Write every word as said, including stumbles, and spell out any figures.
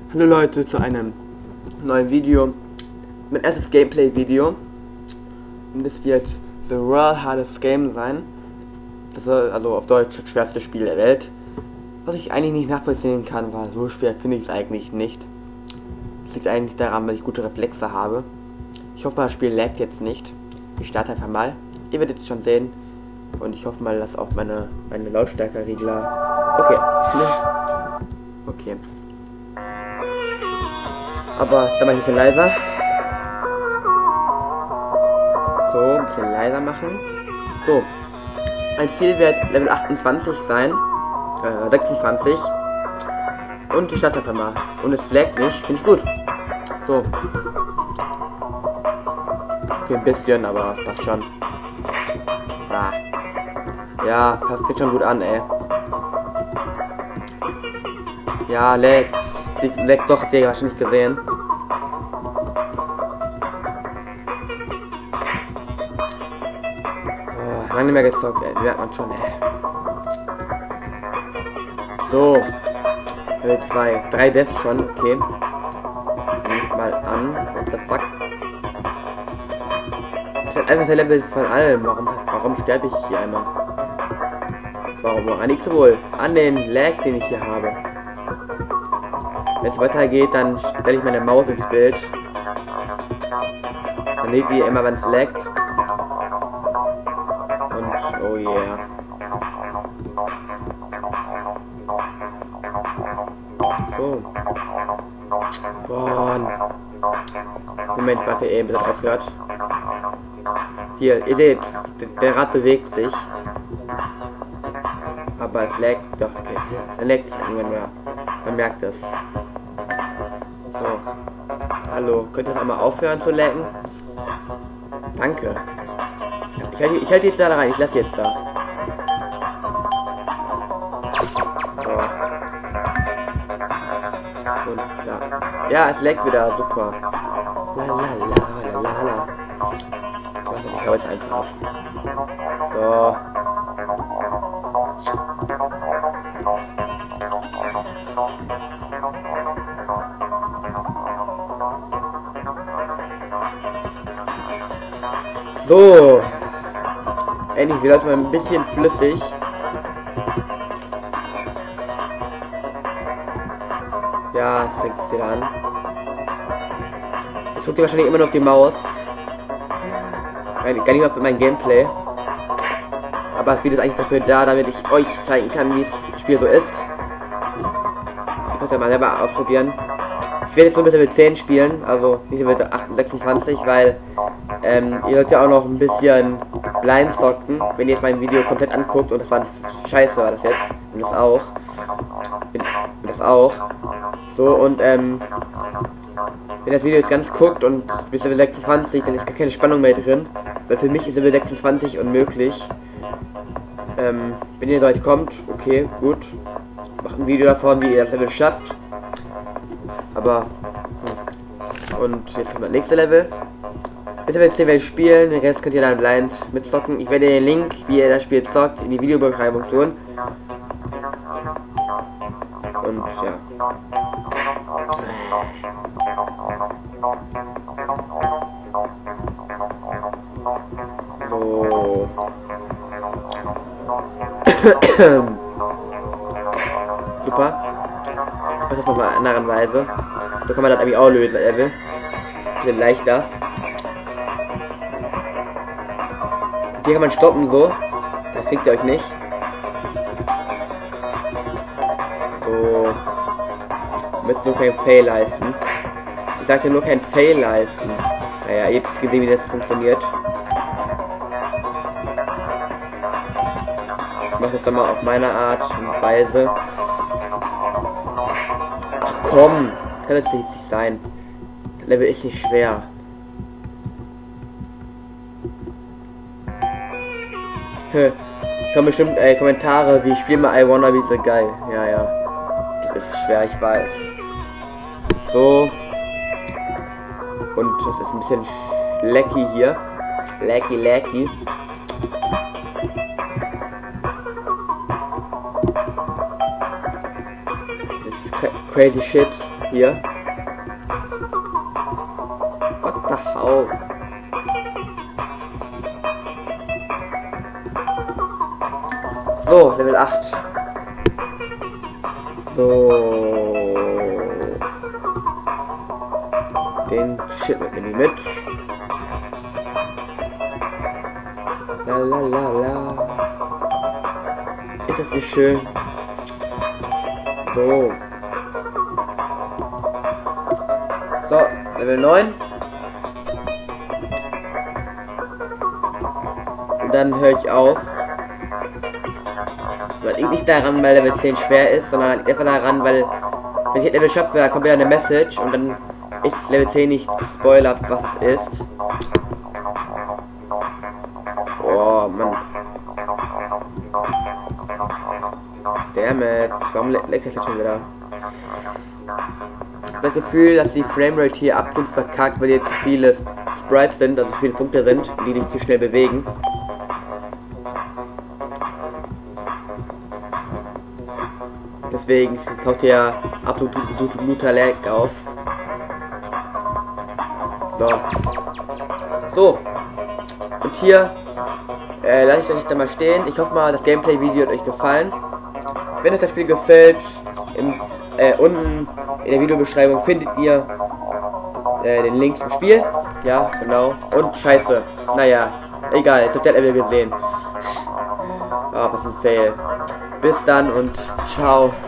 Hallo Leute zu einem neuen Video, mein erstes Gameplay-Video, und es wird The World Hardest Game sein. Das soll also auf Deutsch das schwerste Spiel der Welt. Was ich eigentlich nicht nachvollziehen kann, weil so schwer finde ich es eigentlich nicht. Es liegt eigentlich daran, weil ich gute Reflexe habe. Ich hoffe mal, das Spiel laggt jetzt nicht. Ich starte einfach mal. Ihr werdet es schon sehen. Und ich hoffe mal, dass auch meine, meine Lautstärkeregler... Okay, okay. Aber dann mal ein bisschen leiser. So, ein bisschen leiser machen. So. Mein Ziel wird Level achtundzwanzig sein. Äh, sechsundzwanzig. Und ich starte einfach mal. Und es laggt nicht. Finde ich gut. So. Okay, ein bisschen, aber es passt schon. Ah. Ja, das fängt schon gut an, ey. Ja, laggt. Laggt doch, Digga, hast du nicht gesehen. Oh, lange nicht mehr gezockt, ey. Merkt man schon, ey. So. Level zwei. drei Deaths schon, okay. Nicht mal an. What the fuck? Das ist einfach der Level von allem. Warum, warum sterbe ich hier einmal? Warum? Woran liegt es wohl? An den Lag, den ich hier habe. Wenn es weitergeht, dann stelle ich meine Maus ins Bild. Dann seht ihr immer, wenn es laggt. Und oh yeah. So. Boah. Moment, warte eben, bis das aufhört. Hier, ihr seht, der Rad bewegt sich. Aber es laggt doch, okay. Dann laggt es irgendwann mehr. Man merkt es. So. Hallo, könnt ihr das einmal aufhören zu laggen? Danke. Ich halte ich halt jetzt da rein, ich lasse jetzt da. So. Und da. Ja, es laggt wieder, super. La la la la la la. Warte, ich hau jetzt einfach ab. So. So. Endlich wird mal ein bisschen flüssig. Ja, es fängt sich wieder an. Jetzt guckt ihr wahrscheinlich immer noch auf die Maus. Gar nicht auf mein Gameplay. Aber das Video ist eigentlich dafür da, damit ich euch zeigen kann, wie das Spiel so ist. Ihr könnt ja mal selber ausprobieren. Ich werde jetzt nur bis Level zehn spielen, also nicht Level sechsundzwanzig, weil ähm, ihr sollt ja auch noch ein bisschen blind zocken, wenn ihr jetzt mein Video komplett anguckt, und das war scheiße, war das jetzt. Und das auch. Und das auch. So, und ähm, wenn das Video jetzt ganz guckt und bis Level sechsundzwanzig, dann ist gar keine Spannung mehr drin. Weil für mich ist Level sechsundzwanzig unmöglich. Ähm, wenn ihr soweit kommt, okay, gut. Macht ein Video davon, wie ihr das Level schafft. Aber, und jetzt kommt das nächste Level. Bis Level zehn werde ich spielen, den Rest könnt ihr dann blind mitzocken. Ich werde den Link, wie ihr das Spiel zockt, in die Videobeschreibung tun. Und ja. So. Super. Das ist nochmal in einer anderen Weise. So kann man das irgendwie auch lösen, Level. Bisschen leichter. Hier kann man stoppen, so. Das kriegt ihr euch nicht. So. Ihr müsst nur kein Fail leisten. Ich sagte nur kein Fail leisten. Naja, ihr habt gesehen, wie das funktioniert. Ich mache das dann mal auf meine Art und Weise. Ach komm, das kann jetzt nicht sein. Das Level ist nicht schwer. Ich habe bestimmt äh, Kommentare wie spiel mal I Wanna Be So Geil. Ja, ja. Das ist schwer, ich weiß. So. Und das ist ein bisschen lecky hier. Lecky, lecky. crazy shit. Hier. What the hell? So, Level acht. So. Den Shit mit mir mit. La la la la. Ist das nicht schön? So. So, Level neun. Und dann höre ich auf. Das liegt nicht daran, weil Level zehn schwer ist, sondern liegt einfach daran, weil wenn ich Level schaffe, kommt wieder eine Message und dann ist Level zehn nicht gespoilert, was es ist. Oh Mann. Dammit. Warum le leckt es jetzt schon wieder? Ich habe das Gefühl, dass die Framerate hier absolut verkackt, weil hier zu viele Sprites sind, also zu viele Punkte sind, die sich zu schnell bewegen. Deswegen taucht hier absoluter Lag auf. So. So. Und hier äh, lasse ich euch dann mal stehen. Ich hoffe mal, das Gameplay-Video hat euch gefallen. Wenn euch das Spiel gefällt, im, äh, unten in der Videobeschreibung findet ihr äh, den Link zum Spiel. Ja, genau. Und scheiße. Naja, egal, jetzt habt ihr das Level gesehen. Ah, was ein Fail. Bis dann und ciao.